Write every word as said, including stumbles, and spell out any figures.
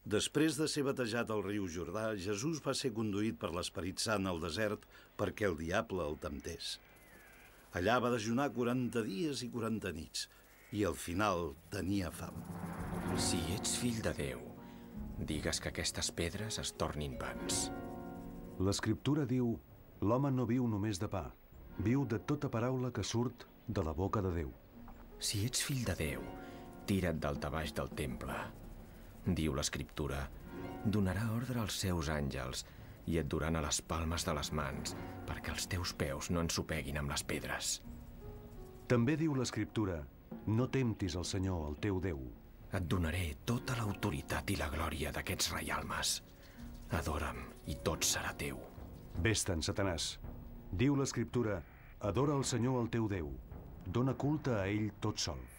Després de ser batejat al riu Jordà, Jesús va ser conduït per l'Esperit Sant al desert perquè el diable el temptés. Allà va dejunar quaranta dies i quaranta nits, i al final tenia fam. Si ets fill de Déu, digues que aquestes pedres es tornin pans. L'Escriptura diu: l'home no viu només de pa, viu de tota paraula que surt de la boca de Déu. Si ets fill de Déu, tira't daltabaix del temple. Diu l'Escriptura: donarà ordre als seus àngels i et duran a les palmes de les mans perquè els teus peus no ensopeguin amb les pedres. També diu l'Escriptura: no temptis el Senyor, el teu Déu. Et donaré tota l'autoritat i la glòria d'aquests reialmes. Adora'm i tot serà teu. Vés-te'n, Satanàs. Diu l'Escriptura: adora el Senyor, el teu Déu. Dóna culte a ell tot sol.